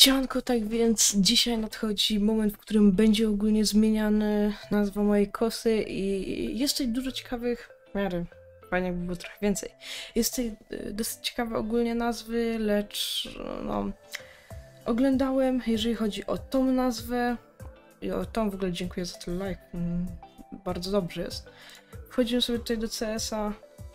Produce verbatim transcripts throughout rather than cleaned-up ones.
Cianko, tak więc dzisiaj nadchodzi moment, w którym będzie ogólnie zmieniana nazwa mojej kosy i jest tutaj dużo ciekawych, w miarę fajnie jakby było trochę więcej. Jest tutaj y, dosyć ciekawe ogólnie nazwy, lecz no oglądałem, jeżeli chodzi o tą nazwę i o tą w ogóle dziękuję za ten like, mm, bardzo dobrze jest. Wchodzimy sobie tutaj do C S a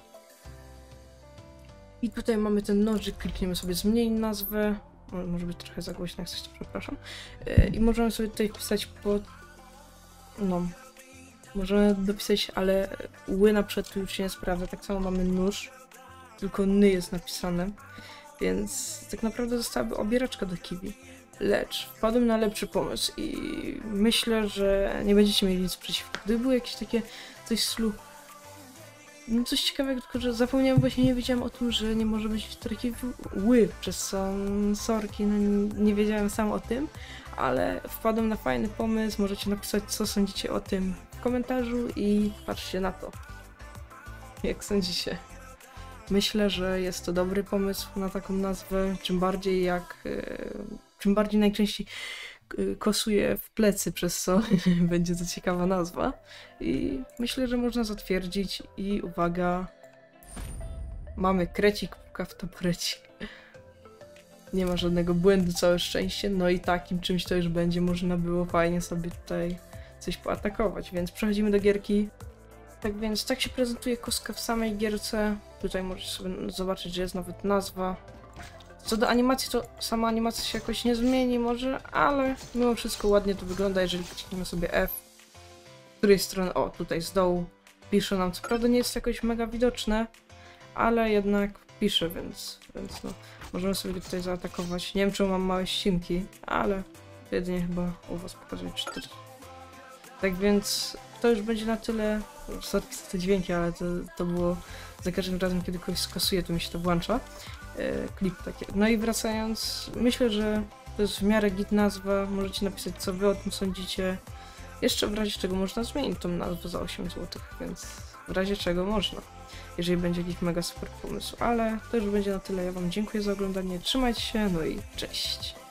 i tutaj mamy ten nożyk, klikniemy sobie zmień nazwę. Może być trochę za głośno, jak coś, to przepraszam. Yy, I możemy sobie tutaj pisać pod... No... Możemy dopisać, ale ły na przykład tu już się nie sprawdza. Tak samo mamy nóż, tylko ny jest napisane. Więc tak naprawdę zostałaby obieraczka do kiwi. Lecz wpadłem na lepszy pomysł i myślę, że nie będziecie mieli nic przeciwko. Gdyby było jakieś takie coś w stylu... No coś ciekawego, tylko że zapomniałem, właśnie nie wiedziałem o tym, że nie może być taki ły, przez co sorki, no nie, nie wiedziałem sam o tym, ale wpadłem na fajny pomysł, możecie napisać, co sądzicie o tym w komentarzu i patrzcie na to. Jak sądzicie? Myślę, że jest to dobry pomysł na taką nazwę, czym bardziej jak, czym bardziej najczęściej kosuje w plecy, przez co będzie to ciekawa nazwa i myślę, że można zatwierdzić i uwaga, mamy krecik, puka w taborecik. Nie ma żadnego błędu, całe szczęście, no i takim czymś to już będzie można było fajnie sobie tutaj coś poatakować, więc przechodzimy do gierki. Tak więc tak się prezentuje koska w samej gierce, tutaj możecie sobie zobaczyć, że jest nawet nazwa. Co do animacji, to sama animacja się jakoś nie zmieni może, ale mimo wszystko ładnie to wygląda, jeżeli klikniemy sobie F. Z której strony, o tutaj z dołu pisze nam, co prawda nie jest jakoś mega widoczne, ale jednak pisze, więc, więc no, możemy sobie tutaj zaatakować. Nie wiem, czemu mam małe ścinki, ale jedynie chyba u was pokazuje cztery. Tak więc to już będzie na tyle. Sorry za te dźwięki, ale to, to było za każdym razem, kiedy kogoś skasuję, to mi się to włącza. Klip takie. No i wracając, myślę, że to jest w miarę git nazwa, możecie napisać, co wy o tym sądzicie. Jeszcze w razie czego można zmienić tą nazwę za osiem złotych, więc w razie czego można, jeżeli będzie jakiś mega super pomysł, ale to już będzie na tyle. Ja wam dziękuję za oglądanie, trzymajcie się, no i cześć!